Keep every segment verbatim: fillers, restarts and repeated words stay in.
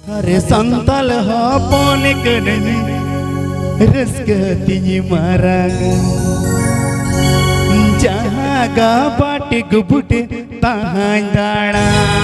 अरे संताल हपन कननी रस्का तिनी मारांग जहाँ गा बाटे गुबुटे तहाँ दाड़ा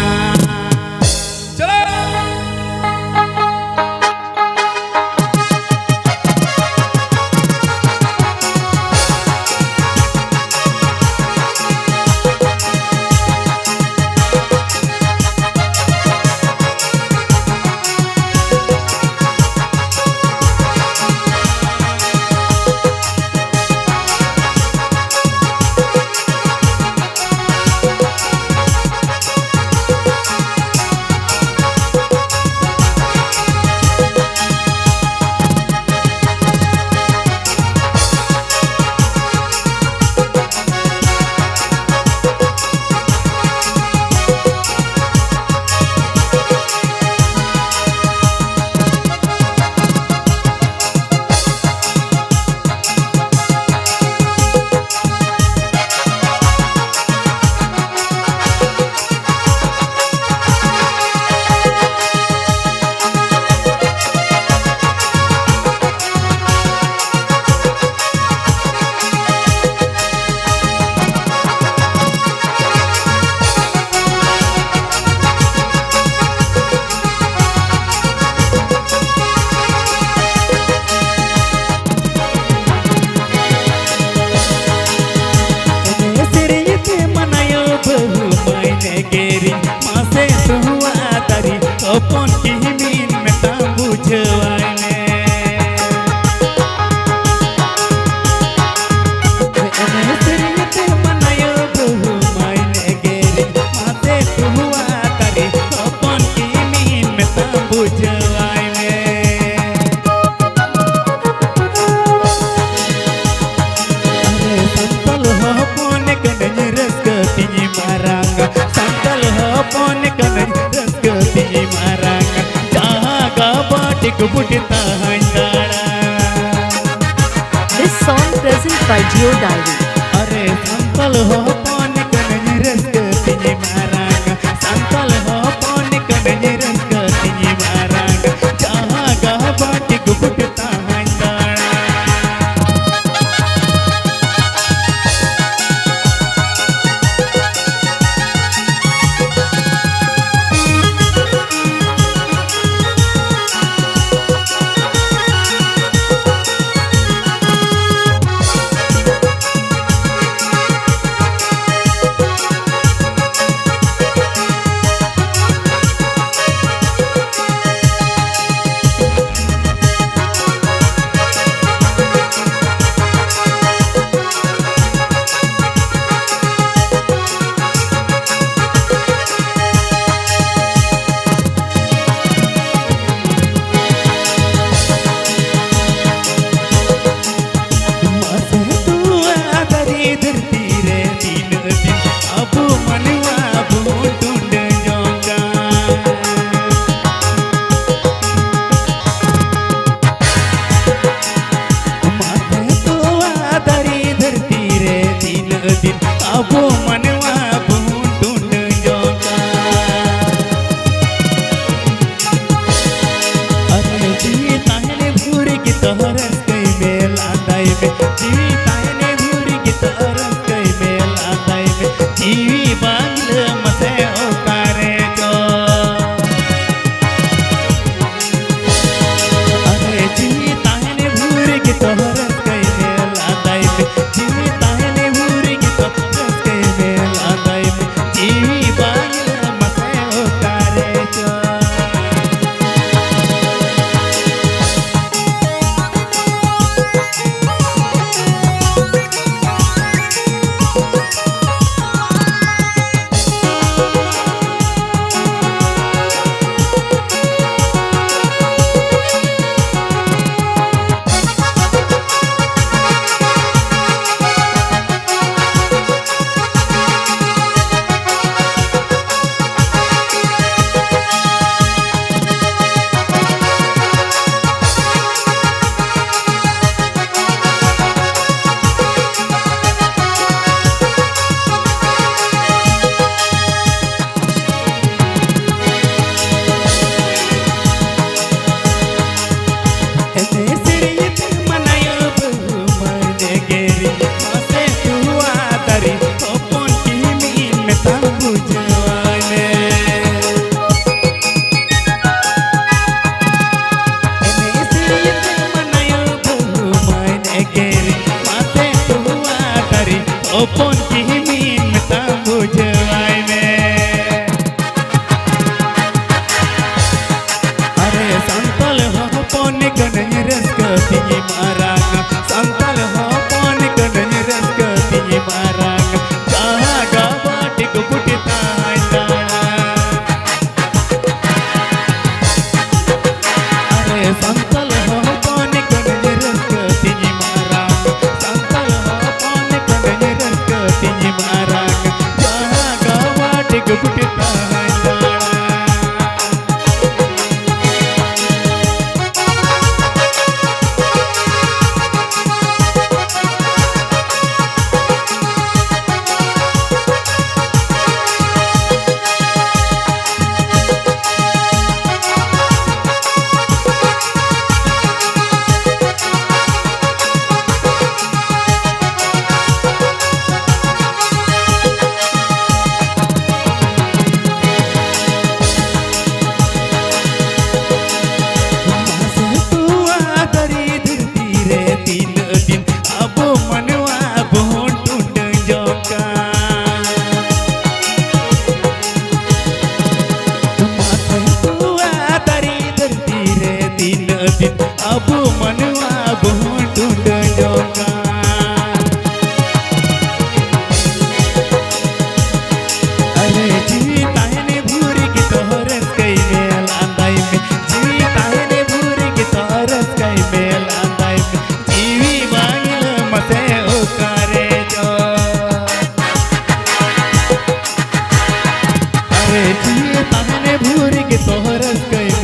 अपन की मीन में तांबू छवाने नसरियत मनायो बहु मायने गेरी माते हुआ तारी अपन की मीन में तांबू छवाने अरे संतल हपन कननी रस्का तिनी मारांगा संतल हपन कननी रस्का तिनी मारांगा जहाँ गा बाटे गुबुटे तहाँ दाड़ा। This song present by Geo Diary. अरे संतल हपन कननी रस्का तिनी मारांगा संतल हपन कननी रस्का तिनी मारांगा जहाँ गा बाटे गुबुटे तहाँ दाड़ा। अबो मनवा ढूंढ जोगा अरे जी ताहने भूरी की तोहरस कई मेला दाई में जी ताहने भूरी की तोहरस कई मेला दाई में जीवी बांगल मसे ओकारे जो अरे जी ताहने भूरी की तोहरस कई मेला दाई में जीवी ताहने भूरी की तोहरस कई मेला दाई में जीवी बांगल मसे ओकारे जो।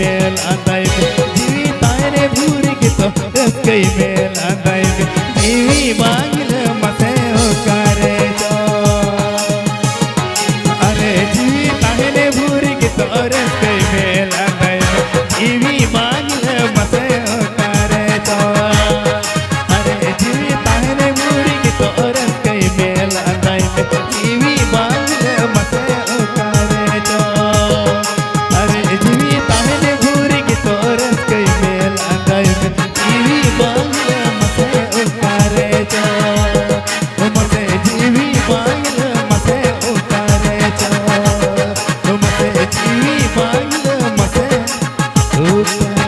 मेल आंदाई में जीवी तारे भूरी की तो रस्कई मेल आंदाई में जीवी बागिल मसे ओकारे जो अरे जीवी तारे भूरी की तो रस्कई मेल आंदाई में जीवी बागिल मसे ओकारे जो अरे जीवी तारे भूरी की तो रस्कई मेल आंदाई में जीवी बागिल मसे ओकारे जो अरे जीवी तारे भूरी की तो रस्कई मेल आंदाई में जीवी बागिल मसे ओकारे जो मसे जीवी बागिल मसे ओकारे जो मसे जीवी बागिल मसे ओकारे